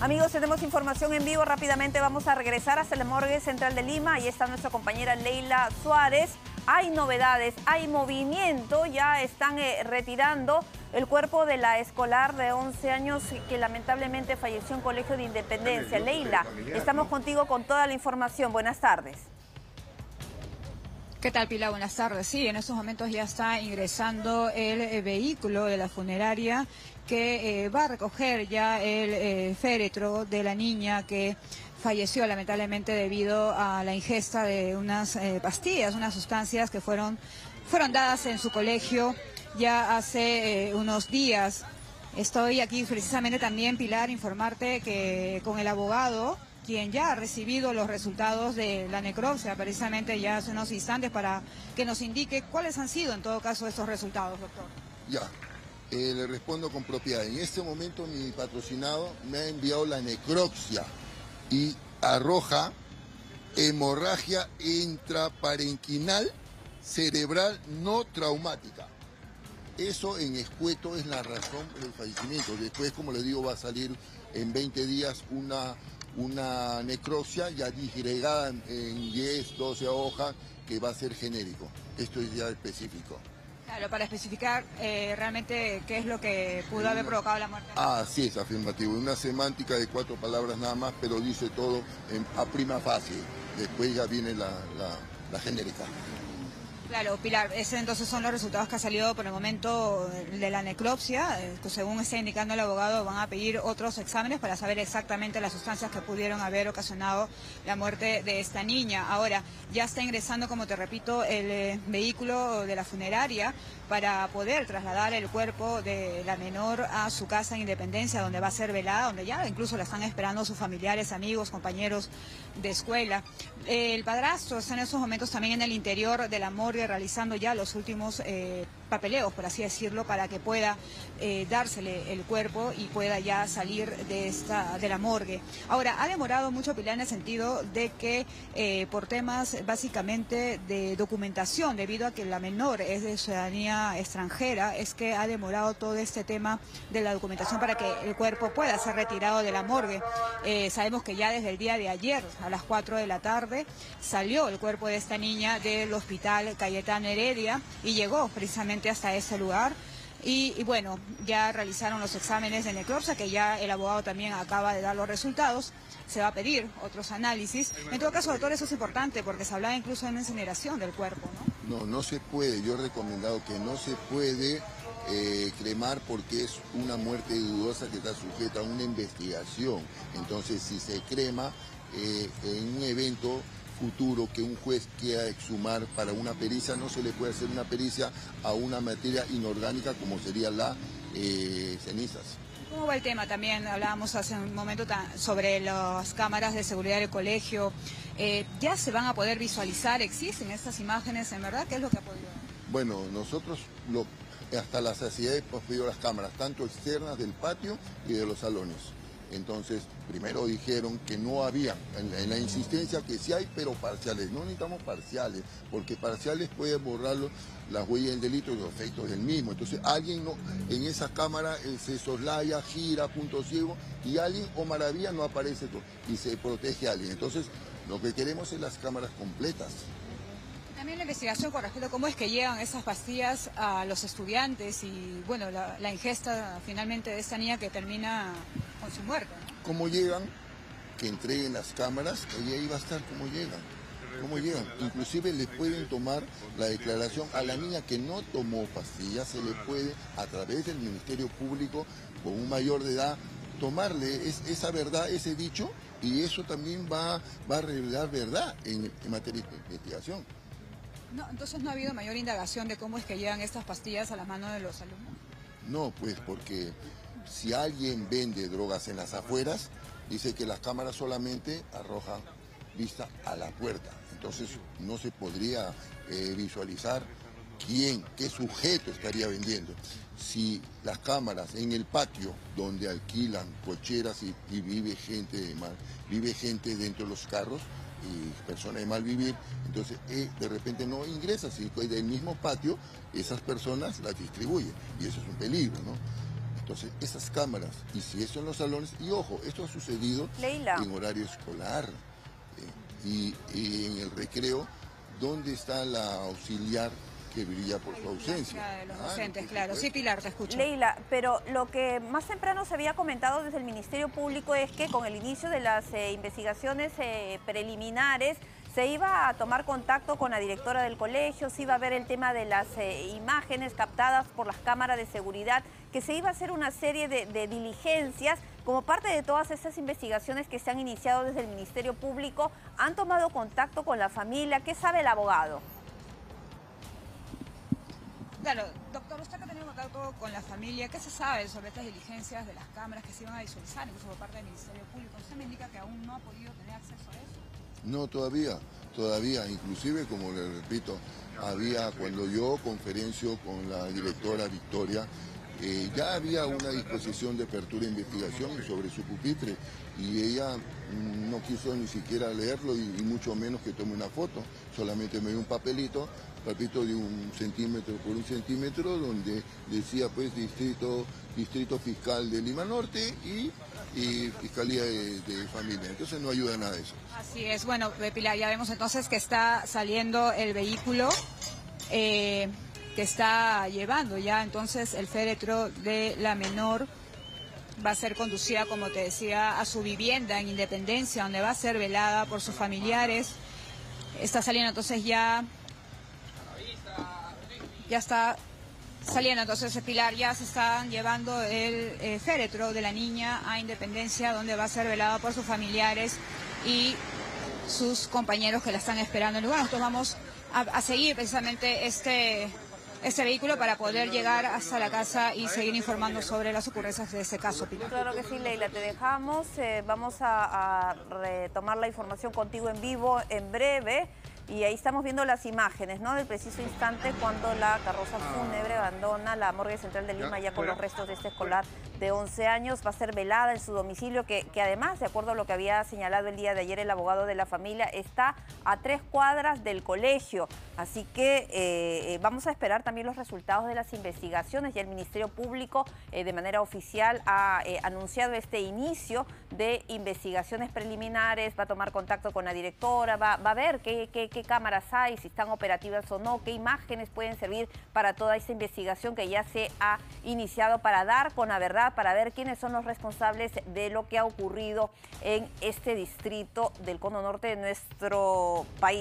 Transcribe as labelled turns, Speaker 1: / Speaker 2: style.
Speaker 1: Amigos, tenemos información en vivo. Rápidamente vamos a regresar hasta la morgue central de Lima. Ahí está nuestra compañera Leila Suárez. Hay novedades, hay movimiento. Ya están retirando el cuerpo de la escolar de 11 años que lamentablemente falleció en Colegio de Independencia. Leila, estamos contigo con toda la información. Buenas tardes.
Speaker 2: ¿Qué tal, Pilar? Buenas tardes. Sí, en estos momentos ya está ingresando el vehículo de la funeraria que va a recoger ya el féretro de la niña que falleció lamentablemente debido a la ingesta de unas pastillas, unas sustancias que fueron dadas en su colegio ya hace unos días. Estoy aquí precisamente también, Pilar, informarte que con el abogado, quien ya ha recibido los resultados de la necropsia, precisamente ya hace unos instantes, para que nos indique cuáles han sido en todo caso estos resultados, doctor.
Speaker 3: Ya, le respondo con propiedad. En este momento mi patrocinado me ha enviado la necropsia y arroja hemorragia intraparenquinal cerebral no traumática. Eso en escueto es la razón del fallecimiento. Después, como les digo, va a salir en 20 días una necropsia ya disgregada en 10, 12 hojas que va a ser genérico. Esto es ya específico.
Speaker 2: Claro, para especificar realmente qué es lo que pudo haber provocado la muerte.
Speaker 3: Así es, afirmativo. Una semántica de 4 palabras nada más, pero dice todo a prima facie. Después ya viene la genérica.
Speaker 2: Claro, Pilar, ese entonces son los resultados que ha salido por el momento de la necropsia. Según está indicando el abogado, van a pedir otros exámenes para saber exactamente las sustancias que pudieron haber ocasionado la muerte de esta niña. Ahora, ya está ingresando, como te repito, el vehículo de la funeraria para poder trasladar el cuerpo de la menor a su casa en Independencia, donde va a ser velada, donde ya incluso la están esperando sus familiares, amigos, compañeros de escuela. El padrastro está en esos momentos también en el interior de la morgue realizando ya los últimos papeleos, por así decirlo, para que pueda dársele el cuerpo y pueda ya salir de la morgue. Ahora, ha demorado mucho, Pilar, en el sentido de que por temas básicamente de documentación, debido a que la menor es de ciudadanía extranjera, es que ha demorado todo este tema de la documentación para que el cuerpo pueda ser retirado de la morgue. Sabemos que ya desde el día de ayer, a las 4 de la tarde, salió el cuerpo de esta niña del hospital Cayetano Heredia y llegó precisamente hasta ese lugar. Y bueno, ya realizaron los exámenes de necropsia, que ya el abogado también acaba de dar los resultados. Se va a pedir otros análisis. En todo caso, doctor, eso es importante porque se hablaba incluso de una incineración del cuerpo, ¿no?
Speaker 3: No, no se puede. Yo he recomendado que no se puede cremar porque es una muerte dudosa que está sujeta a una investigación. Entonces, si se crema en un evento futuro que un juez quiera exhumar para una pericia, no se le puede hacer una pericia a una materia inorgánica como sería las cenizas.
Speaker 2: ¿Cómo va el tema? También hablábamos hace un momento sobre las cámaras de seguridad del colegio. ¿Ya se van a poder visualizar? ¿Existen estas imágenes en verdad? ¿Qué es lo que ha podido?
Speaker 3: Bueno, nosotros hasta la saciedad hemos pedido las cámaras, tanto externas del patio y de los salones. Entonces, primero dijeron que no había, en la insistencia que sí hay, pero parciales. No necesitamos parciales, porque parciales pueden borrar las huellas del delito y los efectos del mismo. Entonces, alguien en esa cámara se soslaya, gira, punto ciego, y alguien o maravilla no aparece y se protege a alguien. Entonces, lo que queremos es las cámaras completas.
Speaker 2: También la investigación con respecto a cómo es que llegan esas pastillas a los estudiantes y, bueno, la ingesta finalmente de esta niña que termina con su muerte, ¿no?
Speaker 3: ¿Cómo llegan? Que entreguen las cámaras, y ahí va a estar cómo llegan. ¿Cómo llegan? Inclusive le pueden tomar la declaración a la niña que no tomó pastillas, se le puede, a través del Ministerio Público, con un mayor de edad, tomarle esa verdad, ese dicho, y eso también va a revelar verdad en materia de investigación.
Speaker 2: No, entonces no ha habido mayor indagación de cómo es que llegan estas pastillas a las manos de los alumnos.
Speaker 3: No, pues porque si alguien vende drogas en las afueras, dice que las cámaras solamente arrojan vista a la puerta. Entonces no se podría visualizar qué sujeto estaría vendiendo. Si las cámaras en el patio donde alquilan cocheras y vive gente dentro de los carros, y personas de mal vivir, entonces de repente no ingresa, si del mismo patio esas personas las distribuyen y eso es un peligro, ¿no? Entonces, esas cámaras, y si eso en los salones, y ojo, esto ha sucedido
Speaker 1: Leila,
Speaker 3: en horario escolar y en el recreo, ¿dónde está la auxiliar que brilla por su ausencia?
Speaker 2: De los docentes, claro. Sí, Pilar, te escucho.
Speaker 1: Leila, pero lo que más temprano se había comentado desde el Ministerio Público es que con el inicio de las investigaciones preliminares se iba a tomar contacto con la directora del colegio, se iba a ver el tema de las imágenes captadas por las cámaras de seguridad, que se iba a hacer una serie de diligencias como parte de todas estas investigaciones que se han iniciado desde el Ministerio Público. ¿Han tomado contacto con la familia? ¿Qué sabe el abogado?
Speaker 2: Claro, doctor, usted que ha tenido contacto con la familia, ¿qué se sabe sobre estas diligencias de las cámaras que se iban a visualizar, incluso por parte del Ministerio Público? Usted me indica que aún no ha podido tener acceso a eso.
Speaker 3: No, todavía, inclusive, como le repito, cuando yo conferencio con la directora Victoria, ya había una disposición de apertura de investigación sobre su pupitre y ella no quiso ni siquiera leerlo y mucho menos que tome una foto, solamente me dio un papelito de 1 centímetro por 1 centímetro donde decía pues distrito fiscal de Lima Norte y Fiscalía de Familia, entonces no ayuda nada de eso.
Speaker 2: Así es, bueno, Pilar, ya vemos entonces que está saliendo el vehículo que está llevando ya entonces el féretro de la menor. Va a ser conducida, como te decía, a su vivienda en Independencia, donde va a ser velada por sus familiares. Está saliendo entonces ya está saliendo entonces Pilar, ya se están llevando el féretro de la niña a Independencia, donde va a ser velada por sus familiares y sus compañeros que la están esperando en el lugar. Nosotros vamos a seguir precisamente este vehículo para poder llegar hasta la casa y seguir informando sobre las ocurrencias de este caso, Pilar.
Speaker 1: Claro que sí, Leila, te dejamos. Vamos a retomar la información contigo en vivo en breve. Y ahí estamos viendo las imágenes, ¿no? Del preciso instante cuando la carroza fúnebre abandona la morgue central de Lima ya con los restos de este escolar de 11 años. Va a ser velada en su domicilio, que además, de acuerdo a lo que había señalado el día de ayer el abogado de la familia, está a 3 cuadras del colegio. Así que vamos a esperar también los resultados de las investigaciones. Ya el Ministerio Público, de manera oficial, ha anunciado este inicio de investigaciones preliminares. Va a tomar contacto con la directora, va a ver qué cámaras hay, si están operativas o no, qué imágenes pueden servir para toda esta investigación que ya se ha iniciado para dar con la verdad, para ver quiénes son los responsables de lo que ha ocurrido en este distrito del Cono Norte de nuestro país.